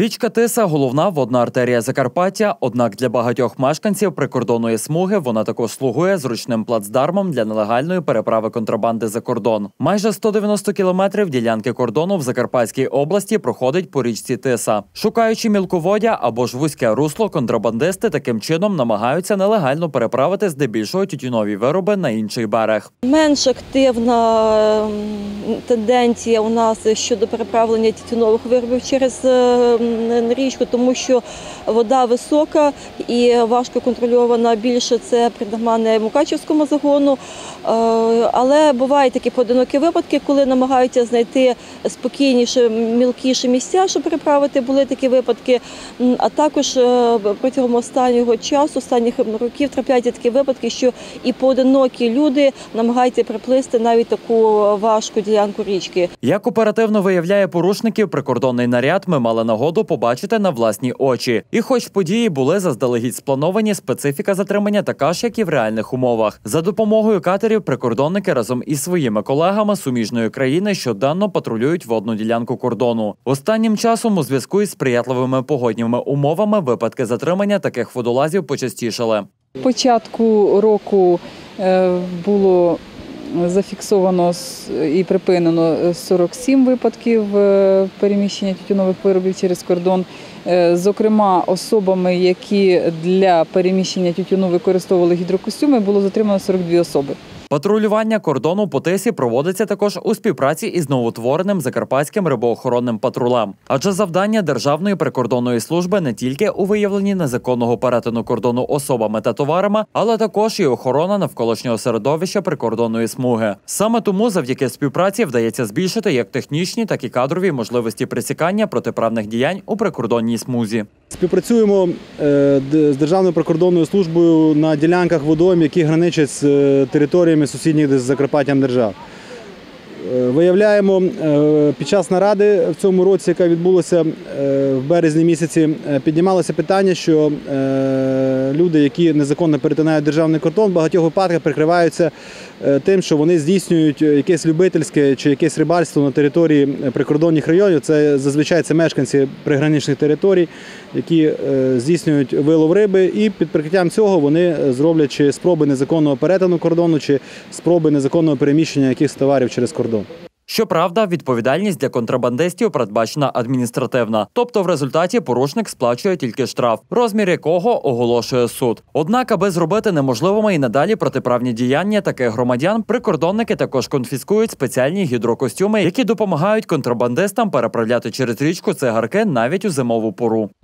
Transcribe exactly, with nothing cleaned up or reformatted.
Річка Тиса – головна водна артерія Закарпаття, однак для багатьох мешканців прикордонної смуги вона також слугує зручним плацдармом для нелегальної переправи контрабанди за кордон. Майже сто дев'яносто кілометрів ділянки кордону в Закарпатській області проходить по річці Тиса. Шукаючи мілководдя або ж вузьке русло, контрабандисти таким чином намагаються нелегально переправити здебільшого тютюнові вироби на інший берег. Менш активна тенденція у нас щодо переправлення тютюнових виробів через річку, тому що вода висока і важко контрольована. Більше це притаманне Мукачівському загону. Але бувають такі поодинокі випадки, коли намагаються знайти спокійніше, мілкіші місця, щоб переправити. Були такі випадки. А також протягом останнього часу, останніх років трапляються такі випадки, що і поодинокі люди намагаються приплисти навіть таку важку ділянку річки. Як оперативно виявляє порушників прикордонний наряд, ми мали нагоду побачити на власні очі. І хоч події були заздалегідь сплановані, специфіка затримання така ж, як і в реальних умовах. За допомогою катерів прикордонники разом із своїми колегами суміжної країни щоденно патрулюють водну ділянку кордону. Останнім часом у зв'язку із сприятливими погодніми умовами випадки затримання таких водолазів почастішали. Початку року було зафіксовано і припинено сорок сім випадків переміщення тютюнових виробів через кордон. Зокрема, особами, які для переміщення тютюну використовували гідрокостюми, було затримано сорок дві особи. Патрулювання кордону по Тисі проводиться також у співпраці із новоутвореним Закарпатським рибоохоронним патрулем. Адже завдання Державної прикордонної служби не тільки у виявленні незаконного перетину кордону особами та товарами, але також і охорона навколишнього середовища прикордонної смуги. Саме тому завдяки співпраці вдається збільшити як технічні, так і кадрові можливості пресікання протиправних діянь у прикордонній смузі. Співпрацюємо з Державною прикордонною службою на ділянках водойм, які граничать з територіями сусідніх з Закарпаттям держав. Виявляємо, під час наради в цьому році, яка відбулася в березні місяці, піднімалося питання, що люди, які незаконно перетинають державний кордон, в багатьох випадках прикриваються тим, що вони здійснюють якесь любительське чи якесь рибальство на території прикордонних районів. Це зазвичай це мешканці приграничних територій, які здійснюють вилов риби, і під прикриттям цього вони зроблять чи спроби незаконного перетину кордону, чи спроби незаконного переміщення якихось товарів через кордон. Щоправда, відповідальність для контрабандистів передбачена адміністративна. Тобто в результаті порушник сплачує тільки штраф, розмір якого оголошує суд. Однак, аби зробити неможливими і надалі протиправні діяння таких громадян, прикордонники також конфіскують спеціальні гідрокостюми, які допомагають контрабандистам переправляти через річку цигарки навіть у зимову пору.